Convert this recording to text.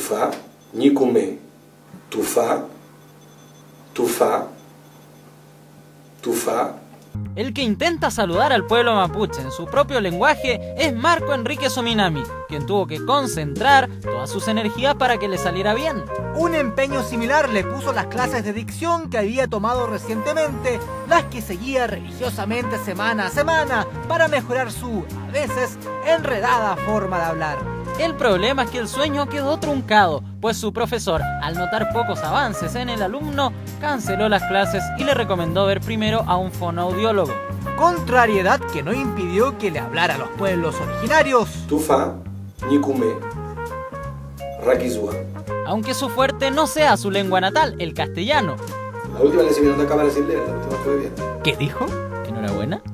Tufá, ñicume, tufá, tufá, tufá. El que intenta saludar al pueblo mapuche en su propio lenguaje es Marco Enrique Sominami, quien tuvo que concentrar todas sus energías para que le saliera bien. Un empeño similar le puso las clases de dicción que había tomado recientemente, las que seguía religiosamente semana a semana para mejorar su, a veces, enredada forma de hablar. El problema es que el sueño quedó truncado, pues su profesor, al notar pocos avances en el alumno, canceló las clases y le recomendó ver primero a un fonoaudiólogo. Contrariedad que no impidió que le hablara a los pueblos originarios. Tufá, ñicume, raquizúa. Aunque su fuerte no sea su lengua natal, el castellano. La última le enseñaron a cámara sin leer, la última fue bien. ¿Qué dijo? ¿Enhorabuena?